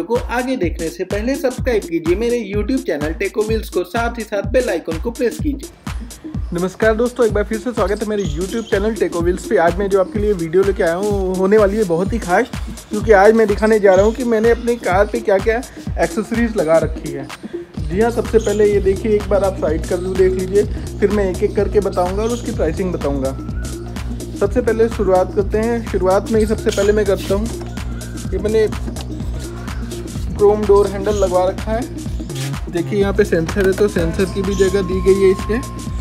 को आगे देखने से पहले सब्सक्राइब कीजिए मेरे YouTube चैनल टेको व्हील्स को, साथ ही साथ बेल आइकन को प्रेस कीजिए। नमस्कार दोस्तों, एक बार फिर से स्वागत है मेरे YouTube चैनल टेको व्हील्स पे। आज मैं जो आपके लिए वीडियो लेके आया हूँ होने वाली है बहुत ही खास, क्योंकि आज मैं दिखाने जा रहा हूँ कि मैंने अपनी कार पे क्या क्या एक्सेसरीज़ लगा रखी है। जी हाँ, सबसे पहले ये देखिए, एक बार आप साइड का व्यू देख लीजिए, फिर मैं एक एक करके बताऊँगा और उसकी प्राइसिंग बताऊँगा। सबसे पहले शुरुआत करते हैं। शुरुआत में ही सबसे पहले मैं करता हूँ, ये मैंने क्रोम डोर हैंडल लगवा रखा है। देखिए यहाँ पे सेंसर है, तो सेंसर की भी जगह दी गई है इसके।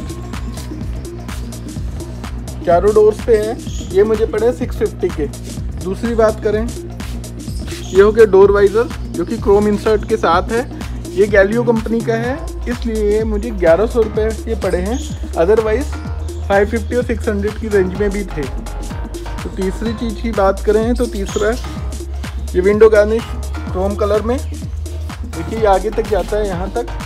चारों डोर्स पे है। ये मुझे पड़े 650 के। दूसरी बात करें, ये हो गया डोर वाइजर जो कि क्रोम इंसर्ट के साथ है। ये गैलियो कंपनी का है, इसलिए मुझे 1100 रुपये के पड़े हैं। अदरवाइज़ 550 और 600 की रेंज में भी थे। तो तीसरी चीज़ की बात करें तो तीसरा ये विंडो गार्निश क्रोम कलर में, देखिए आगे तक जाता है यहाँ तक।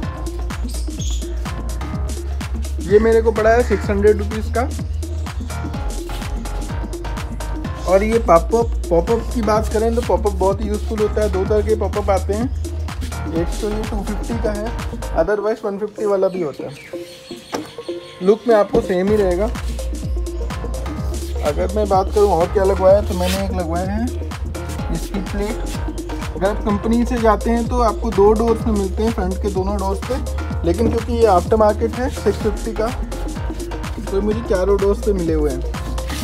ये मेरे को पड़ा है 600 रुपीज़ का। और ये पॉपअप की बात करें तो पॉपअप बहुत ही यूज़फुल होता है। दो तरह के पॉपअप आते हैं, एक तो ये 250 का है, अदरवाइज 150 वाला भी होता है। लुक में आपको सेम ही रहेगा। अगर मैं बात करूँ और क्या लगवाया, तो मैंने एक लगवाया है इसकी प्लेट। अगर आप कंपनी से जाते हैं तो आपको 2 डोर्स में मिलते हैं, फ्रंट के दोनों डोर्स पे, लेकिन क्योंकि ये आफ्टर मार्केट है 650 का, तो मुझे चारों डोर्स पे मिले हुए हैं।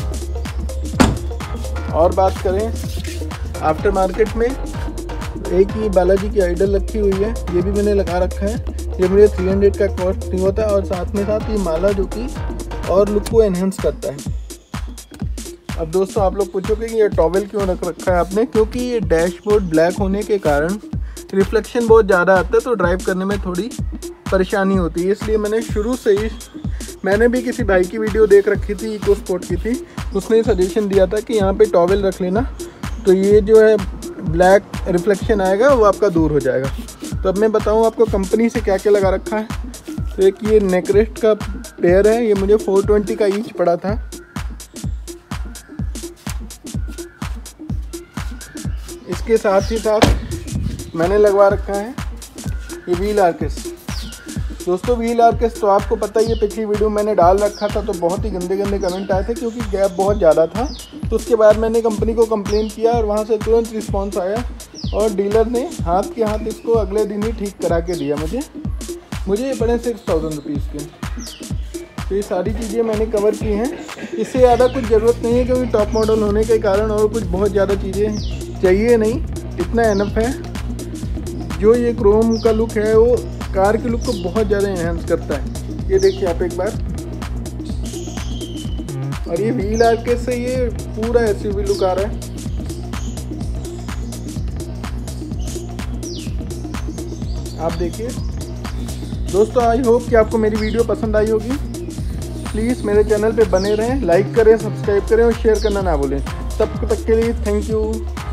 और बात करें आफ्टर मार्केट में, एक ही बालाजी की आइडल रखी हुई है, ये भी मैंने लगा रखा है। ये मुझे 300 का कॉस्ट नहीं होता, और साथ में साथ ये माला जो कि और लुक को एनहेंस करता है। अब दोस्तों आप लोग पूछोगे कि ये टॉवेल क्यों रख रखा है आपने, क्योंकि ये डैशबोर्ड ब्लैक होने के कारण रिफ्लेक्शन बहुत ज़्यादा आता है, तो ड्राइव करने में थोड़ी परेशानी होती है। इसलिए मैंने शुरू से ही, मैंने भी किसी भाई की वीडियो देख रखी थी, इको स्पोर्ट की थी, उसने सजेशन दिया था कि यहाँ पे टॉवेल रख लेना, तो ये जो है ब्लैक रिफ्लेक्शन आएगा वो आपका दूर हो जाएगा। तो अब मैं बताऊँ आपको कंपनी से क्या क्या लगा रखा है। तो एक ये नेकरेस्ट का पेयर है, ये मुझे 420 का ईच पड़ा था। इसके साथ ही साथ मैंने लगवा रखा है ये व्हील आर्केस। दोस्तों व्हील आर्केस तो आपको पता ही है, पिछली वीडियो मैंने डाल रखा था, तो बहुत ही गंदे कमेंट आए थे क्योंकि गैप बहुत ज़्यादा था। तो उसके बाद मैंने कंपनी को कंप्लेन किया और वहाँ से तुरंत रिस्पांस आया, और डीलर ने हाथ के हाथ इसको अगले दिन ही ठीक करा के दिया मुझे ये पड़े 6000 रुपीज़ के। तो ये सारी चीज़ें मैंने कवर की हैं। इससे ज़्यादा कुछ ज़रूरत नहीं है, क्योंकि टॉप मॉडल होने के कारण और कुछ बहुत ज़्यादा चीज़ें चाहिए नहीं, इतना एनफ है। जो ये क्रोम का लुक है वो कार के लुक को बहुत ज़्यादा एनहांस करता है। ये देखिए आप एक बार। और ये व्हील आर्केस से ये पूरा एसयूवी लुक आ रहा है। आप देखिए दोस्तों, आई होप कि आपको मेरी वीडियो पसंद आई होगी। प्लीज़ मेरे चैनल पे बने रहें, लाइक करें, सब्सक्राइब करें और शेयर करना ना भूलें। तब तक के लिए थैंक यू।